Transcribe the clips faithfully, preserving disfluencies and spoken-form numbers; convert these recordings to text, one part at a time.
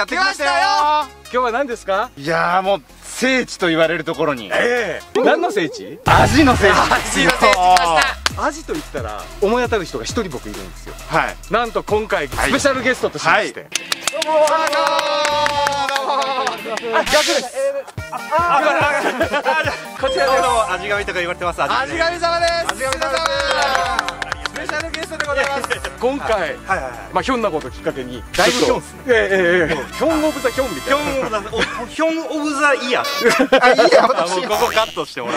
やってきましたよ。 今日は何ですか？ いやーもう聖地と言われるところに、 ええ何の聖地？ アジの聖地。 アジの聖地来ました。アジと言ったら思い当たる人が一人僕いるんですよ。 はい。 なんと今回スペシャルゲストとしまして、 どうも逆です。こちらで味神とか言われてます。 味神様です。 味神様です。 スペシャルゲストでございます。今回まあひょんなこときっかけにだいぶひょんっすね。 ええええひょんオブザひょんみたいな。 ヒョンオブザイヤー。 あ、いいや、 もうここカットしてもらって。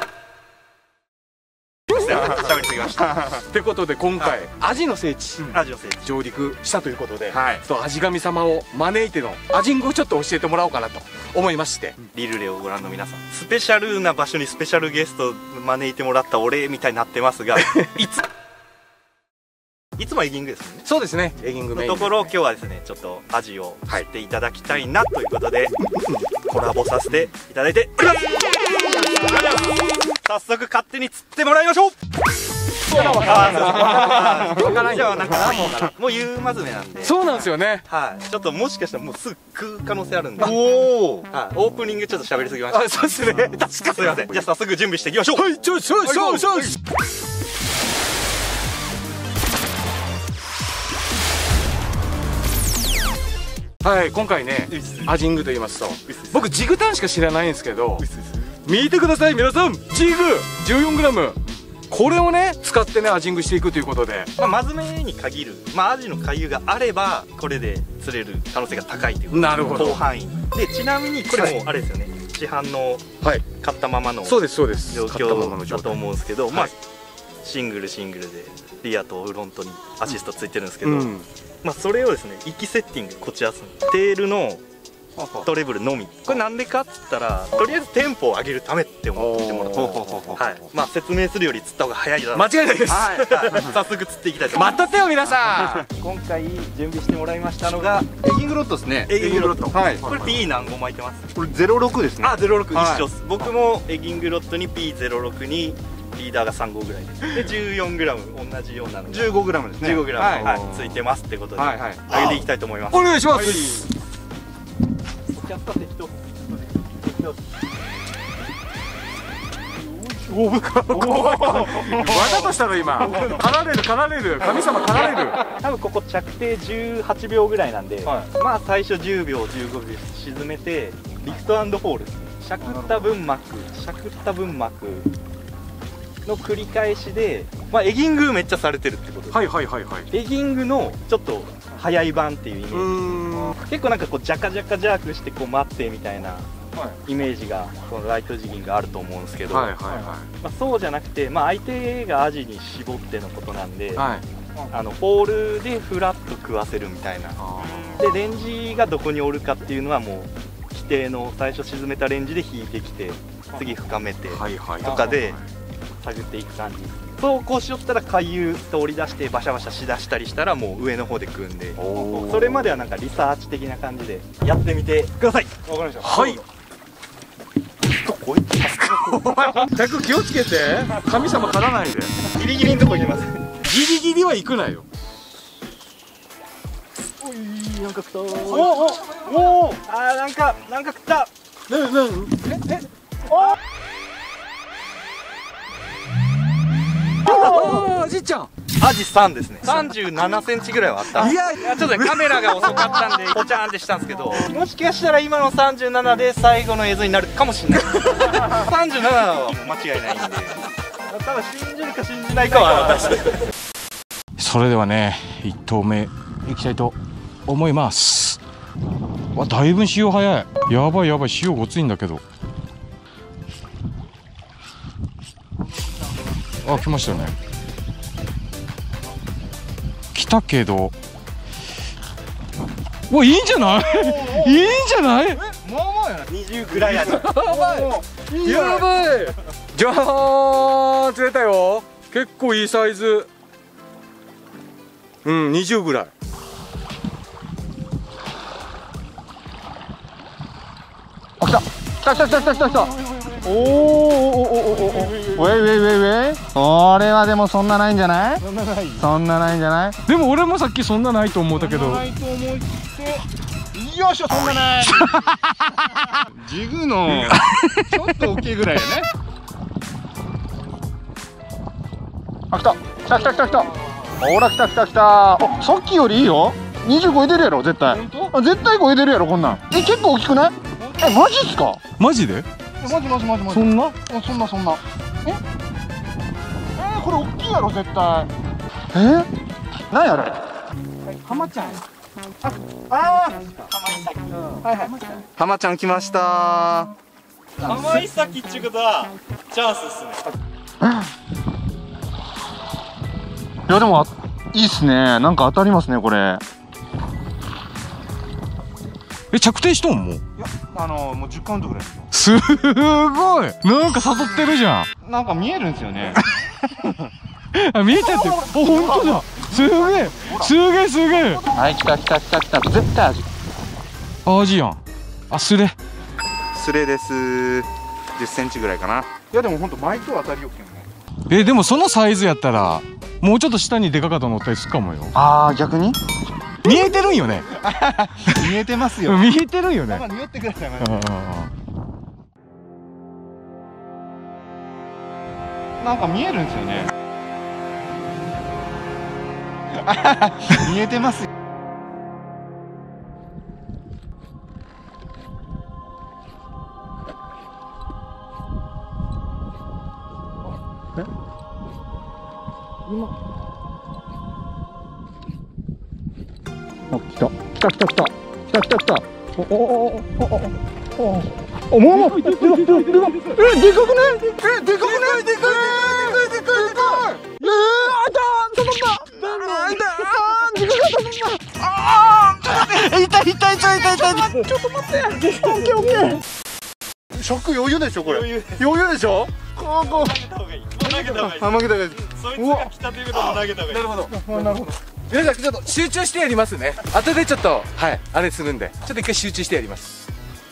喋りすぎました。 ってことで今回アジの聖地アジの聖地上陸したということで、 はい、 ちょっと味神様を招いてのアジングをちょっと教えてもらおうかなと思いまして、 リルレをご覧の皆さん、スペシャルな場所にスペシャルゲスト招いてもらったお礼みたいになってますが、いついつもエギングですよね。 そうですね、エギングメインのところ今日はですね、ちょっとアジを知っていただきたいなということで、コラボさせていただいております。早速勝手に釣ってもらいましょう。そうなのかな。じゃあなんかもう言うまずめなんで。 そうなんですよね。 はい。ちょっともしかしたらもうすぐ食う可能性あるんで。 おお。 はい。オープニングちょっと喋りすぎました。 あ、そうですね。確かに。 すいません。じゃあ早速準備していきましょう。 はい。ちょちょちょちょ。はい、今回ね、アジングと言いますと、僕ジグタンしか知らないんですけど、見てください皆さん、ジグ じゅうよんグラム、 これをね使ってねアジングしていくということで、 まあ、まずめに限る、まあ、アジの回遊があればこれで釣れる可能性が高いということ。 なるほど。 広範囲で、ちなみにこれもあれですよね、市販の買ったままのそうですそうです状況だと思うんですけど、まあシングルシングルでリアとフロントにアシストついてるんですけど、まあそれをですね、行きセッティングこちらですね、テールのトレブルのみ。これなんでかっつったら、とりあえずテンポを上げるためって思ってもらって、はい、まあ説明するより釣った方が早いだろう。 間違いないです。 はい、早速釣っていきたいと思います。 待っとってよ皆さん。 今回準備してもらいましたのがエギングロッドですね。 エギングロッド。 はい。 これ P 何個巻いてます？ これゼロろくですね。 あ、ゼロろく一緒です。僕もエギングロッドに ピーゼロろく にリーダーがさん号ぐらいです。で じゅうよんグラム 同じようなのがじゅうごグラム ですね。 じゅうごグラム はいついてますってことで上げていきたいと思います。 お願いします。おお、わざとしたの今。かられるかられる、神様かられる。 多分ここ着底じゅうはちびょうぐらいなんで、まあ最初じゅうびょうじゅうごびょう沈めてリフト&ホール、しゃくった分巻くしゃくった分巻くの繰り返しで、まあエギングめっちゃされてるってことです。 はいはいはいはい。 エギングのちょっと早い版っていうイメージ。結構なんかこうジャカジャカジャークしてこう待ってみたいなイメージがこのライトジギングあると思うんですけど、まあそうじゃなくて、まあ相手がアジに絞ってのことなんで、はい、あのポールでフラッと食わせるみたいな。でレンジがどこにおるかっていうのはもう規定の最初沈めたレンジで引いてきて、次深めてとかで探っていく感じ。そうこうしよったら回遊通り出してバシャバシャしだしたりしたらもう上の方で組んで、それまではなんかリサーチ的な感じでやってみてください。わかりました。はい。 客気をつけて、神様からないで。 ギリギリのとこ行きます。 ギリギリは行くなよ。 おい、なんか食った。おおおお、あーなんかなんか食った。 なになに。ええ。お。ああ、じっちゃん。 アジさんですね。さんじゅうななセンチぐらいはあった。いやいや、ちょっとねカメラが遅かったんでポチャーンってしたんですけど、もしかしたら今のさんじゅうななで最後の映像になるかもしれない。さんじゅうななはもう間違いないんで、ただ信じるか信じないかは私。 それではね、いち投目いきたいと思います。わ、だいぶ潮早い。やばいやばい、潮ごついんだけど。あ、来ましたね。来たけど、うわ、いいんじゃないいいんじゃない。 まあまあやな、にじゅうぐらいやな。やばいやばい。じゃーん、釣れたよ。結構いいサイズ。うん、にじゅうぐらい。あ、来た来た来た来た来た来た来た。おーおーおーおーおー、ウェイウェイウェイウェイ。これはでもそんなないんじゃない？そんなない。そんなないんじゃない？でも俺もさっきそんなないと思ったけど。ないと思い切って。 よいしょ、そんなないジグのちょっと大きいぐらいやね。あ、来た来た来た来た来た。ほら来た来た来た。あ、さっきよりいいよ。にじゅう超えてるやろ絶対。あ、絶対超えてるやろこんなん。え、結構大きくない？え、マジっすか？ マジで？ マジマジマジマジ。 そんな？ あ、そんなそんな。え？えー、これ大きいやろ絶対。えー？何やあれ？ 浜ちゃん。 ああ。はいはい。浜ちゃん来ました。 浜井崎っちゅうことはチャンスっすね。 いやでもいいっすね。なんか当たりますねこれ。 え、着底しとんもう？ いや、あのもうじゅっカウントぐらいですよ。 すごい。なんか誘ってるじゃん。 なんか見えるんですよね。 あ、見えたって。お、本当だ。すげえ。すげえすげえ。 はい、来た来た来た来た。絶対アジ。 アジやん。あ、スレ。 スレです。じゅっセンチぐらいかな。いやでも本当毎度当たりよくても。 え、でもそのサイズやったらもうちょっと下にでかかったの乗ったりするかもよ。 ああ、逆に？ 見えてるんよね。 見えてますよ。 見えてるんよね。 匂ってください。なんか見えるんですよね。見えてますよ。え？今。あ、来た。来た来た来た。来た来た来た。おおおおおおお。お、もうでかくない？え、でかくない？え、でかくない？でかいでかいでかいでかいでかいでかい。えー、あた、止まった。あー、痛い。あー、でかかった。あー、ちょっと待って。痛い痛い痛い痛い痛い。ちょっと待って。オッケーオッケー。食余裕でしょこれ。余裕余裕でしょ。こうこう。投げた方がいい。投げた方がいい。あ、投げた方がいい。そいつが来たということも投げた方がいい。なるほど。なるほど。 皆さんちょっと集中してやりますね。後でちょっとはいあれするんで、ちょっと一回集中してやります。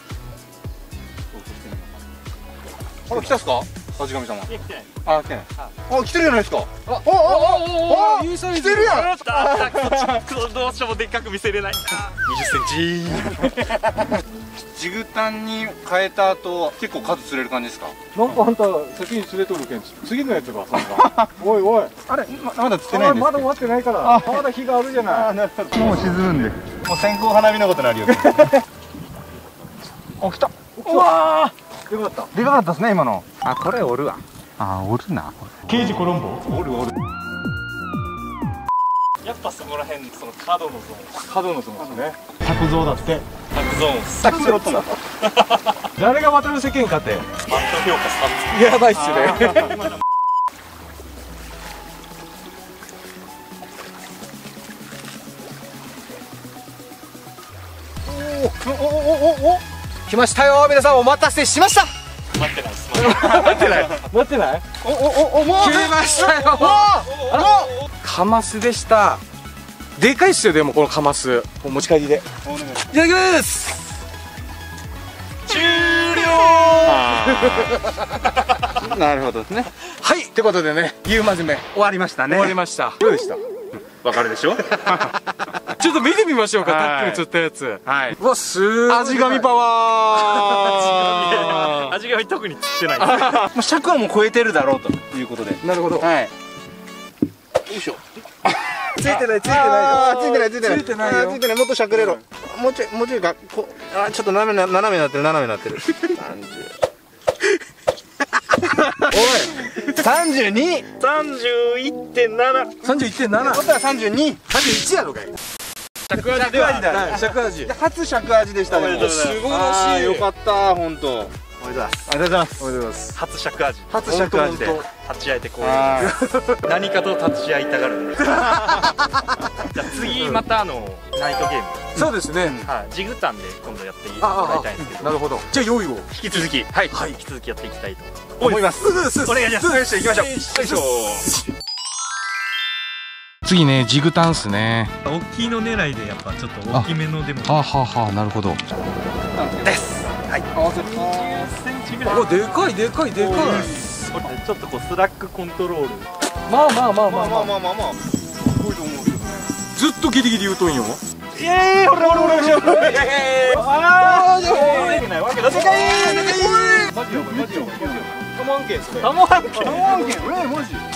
あら、来たっすか？味神様。 いや、来てない。 あ、来てない。あ、来てるじゃないですか。 あ、おおおお、いいサイズ。 来てるやん。 どうしてもでっかく見せれない。にじゅっセンチ。 ジグタンに変えた後、結構数釣れる感じですか？ なんかあんた先に連れとるけん、次のやつがそんな。おいおい。 あれ、ままだ釣ってないんです。 まだ終わってないから。まだ日があるじゃない。 もう沈むんで。もう線香花火のことなるよ。あ、来た。 うわー。よかった。 でかかったですね今の。あ、これおるわ。あ、おるな。 ケージコロンボ。 おるおる。 やっぱそこら辺その角のゾーン。 角のゾーンですね。卓像だって。 角ゾーン。 さっきスロットだ。 誰が渡る世間かって。 マット評価さん。 やばいっすね。 おおおおお。 来ましたよ皆さん、お待たせしました。 待ってないです。 待ってない待ってない。 おおお、もう来ましたよ。カマスでした。でかいっすよ。でもこのカマスお持ち帰りでいただきます。 終了。 なるほどですね。 はい、ってことでね、夕まじめ終わりましたね。 終わりました。どうでした？ わかるでしょ。 ちょっと見てみましょうか。さっきの釣ったやつ。 はい。 うわ、すごい。味神パワー。 味神特に釣ってない。 もう尺はもう超えてるだろうということで。 なるほど。 はい。よいしょ。ついてないついてないよ。ついてないついてない。 ついてないよ。 ついてない。もっとしゃくれろ。もうちょいもうちょいがこあ、ちょっと斜めな斜めになってる斜めになってる。三十。おい。三十二。 三十一点七。 三十一点七。 ことは三十二。 三十一やろかい。 尺味でははい、尺味。 初尺味でしたね。 素晴らしい。 よかった本当。おめでとうございます。 おめでとうございます。 初尺味。 初尺味で立ち会えてこういう何かと立ち会いたがるんで。じゃあ次またあのナイトゲーム。 そうですね。 はい。ジグタンで今度やっていただきたいんですけど。 なるほど。じゃあ用意を引き続きはい引き続きやっていきたいと思います。 お願いします。 よし行きましょう。 よいしょ。 次ね、ジグタンっすね。 大きいの狙いでやっぱちょっと大きめのでも。 はあはあはあ、なるほど。 です。はい。 にじゅっセンチぐらい。 お、でかいでかいでかい。 ちょっとこうスラックコントロール。 まあまあまあまあまあまあまあまあまあ。すごいと思うけどね。 ずっとギリギリ言うとんよ。 イエーイ、ほらほらほらほらほら。ああ、できないわけだ。でかい。マジやばいマジやばい。タモ案件ですね。タモ案件。タモ案件。えマジ。